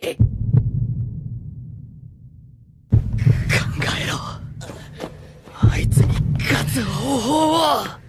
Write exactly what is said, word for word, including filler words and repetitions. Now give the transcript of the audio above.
考えろ。あいつに勝つ方法を。